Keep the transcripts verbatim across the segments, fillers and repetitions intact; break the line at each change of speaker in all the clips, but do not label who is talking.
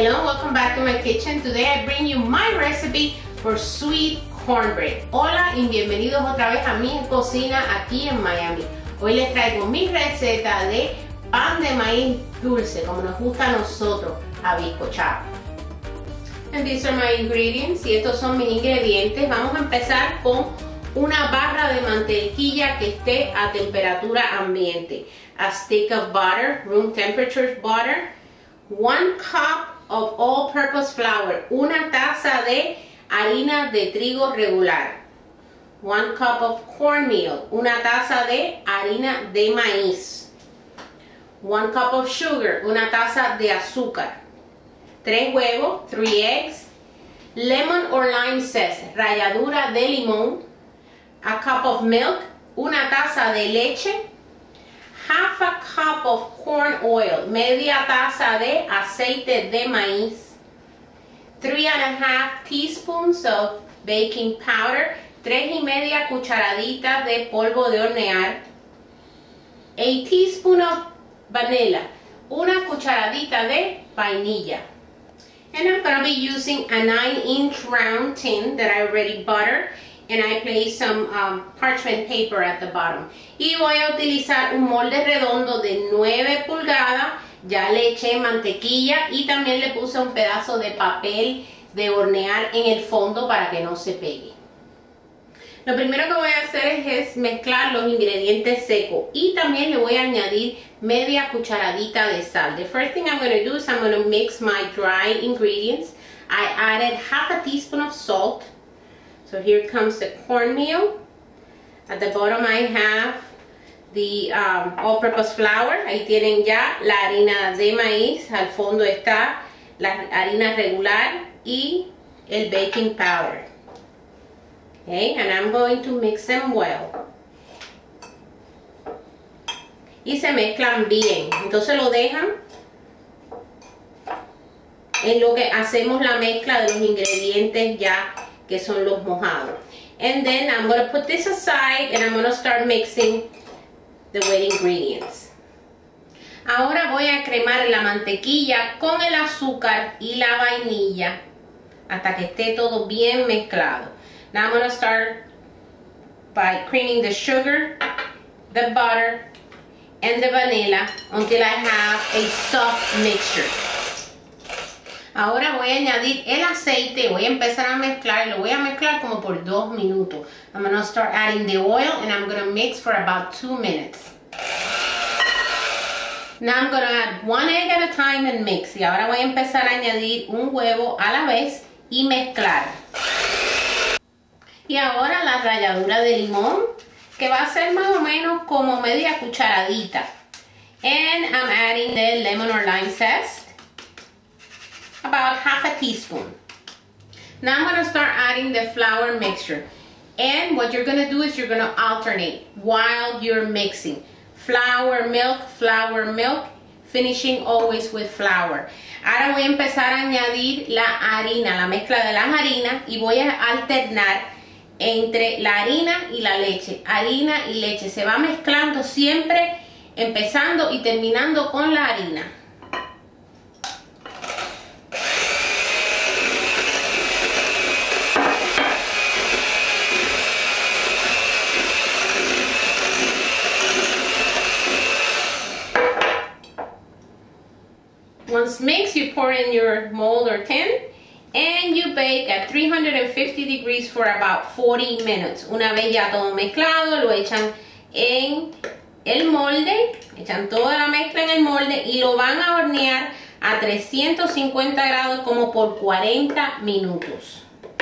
Hello, welcome back to my kitchen. Today I bring you my recipe for sweet cornbread. Hola y bienvenidos otra vez a mi cocina aquí en Miami. Hoy les traigo mi receta de pan de maíz dulce, como nos gusta a nosotros, a bizcochado. And these are my ingredients, y estos son mis ingredientes. Vamos a empezar con una barra de mantequilla que esté a temperatura ambiente. A stick of butter, room temperature butter. One cup of all-purpose flour, una taza de harina de trigo regular. One cup of cornmeal, una taza de harina de maíz. One cup of sugar, una taza de azúcar. Tres huevos, three eggs. Lemon or lime zest, ralladura de limón. A cup of milk, una taza de leche. Half a cup of corn oil, media taza de aceite de maíz. Three and a half teaspoons of baking powder, tres y media cucharaditas de polvo de hornear. A teaspoon of vanilla, una cucharadita de vainilla. And I'm going to be using a nine inch round tin that I already buttered. And I place some um, parchment paper at the bottom. Y voy a utilizar un molde redondo de nueve pulgadas. Ya le eché mantequilla y también le puse un pedazo de papel de hornear en el fondo para que no se pegue. Lo primero que voy a hacer es, es mezclar los ingredientes secos. Y también le voy a añadir media cucharadita de sal. The first thing I'm going to do is I'm going to mix my dry ingredients. I added half a teaspoon of salt. So here comes the cornmeal. At the bottom I have the um, all-purpose flour. Ahí tienen ya la harina de maíz. Al fondo está la harina regular y el baking powder. Okay, and I'm going to mix them well. Y se mezclan bien. Entonces lo dejan en lo que hacemos la mezcla de los ingredientes ya que son los mojados. And then I'm going to put this aside and I'm going to start mixing the wet ingredients. Ahora voy a cremar la mantequilla con el azúcar y la vainilla hasta que esté todo bien mezclado. Now I'm going to start by creaming the sugar, the butter, and the vanilla until I have a soft mixture. Ahora voy a añadir el aceite, voy a empezar a mezclar y lo voy a mezclar como por dos minutos. I'm going to start adding the oil and I'm going to mix for about two minutes. Now I'm going to add one egg at a time and mix. Y ahora voy a empezar a añadir un huevo a la vez y mezclar. Y ahora la ralladura de limón, que va a ser más o menos como media cucharadita. And I'm adding the lemon or lime zest. About half a teaspoon. Now I'm going to start adding the flour mixture. And what you're going to do is you're going to alternate while you're mixing. Flour, milk, flour, milk, finishing always with flour. Ahora voy a empezar a añadir la harina, la mezcla de las harinas, y voy a alternar entre la harina y la leche. Harina y leche. Se va mezclando siempre, empezando y terminando con la harina. Once mixed, you pour in your mold or tin and you bake at three hundred fifty degrees for about forty minutes. Una vez ya todo mezclado, lo echan en el molde, echan toda la mezcla en el molde y lo van a hornear a trescientos cincuenta grados como por cuarenta minutos.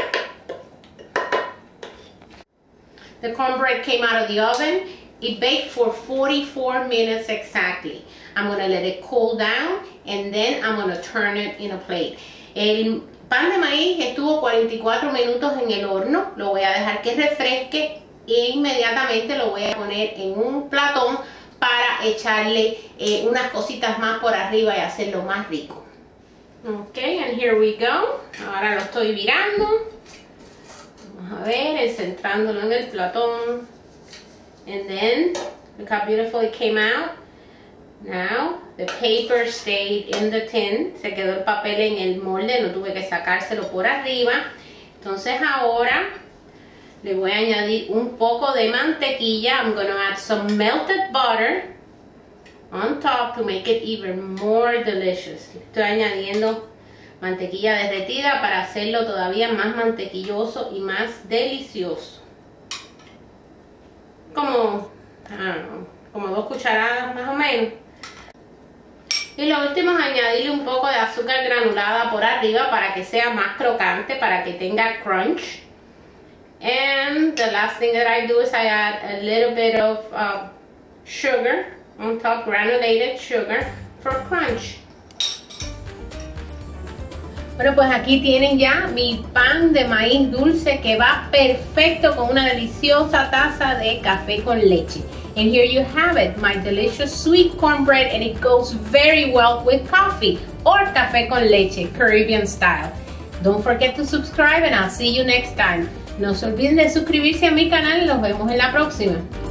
The cornbread came out of the oven. It baked for forty-four minutes exactly. I'm going to let it cool down and then I'm going to turn it in a plate. El pan de maíz estuvo cuarenta y cuatro minutos en el horno. Lo voy a dejar que refresque e inmediatamente lo voy a poner en un platón para echarle eh, unas cositas más por arriba y hacerlo más rico. Ok, and here we go. Ahora lo estoy virando. Vamos a ver, centrándolo en el platón. And then, look how beautiful it came out. Now, the paper stayed in the tin. Se quedó el papel en el molde, no tuve que sacárselo por arriba. Entonces ahora le voy a añadir un poco de mantequilla. I'm going to add some melted butter on top to make it even more delicious. Estoy añadiendo mantequilla derretida para hacerlo todavía más mantequilloso y más delicioso. Como, I don't know, como dos cucharadas más o menos. Y lo último es añadirle un poco de azúcar granulada por arriba para que sea más crocante, para que tenga crunch. And the last thing that I do is I add a little bit of uh, sugar on top, granulated sugar for crunch. Bueno, pues aquí tienen ya mi pan de maíz dulce que va perfecto con una deliciosa taza de café con leche. And here you have it, my delicious sweet cornbread, and it goes very well with coffee or café con leche, Caribbean style. Don't forget to subscribe and I'll see you next time. No se olviden de suscribirse a mi canal y nos vemos en la próxima.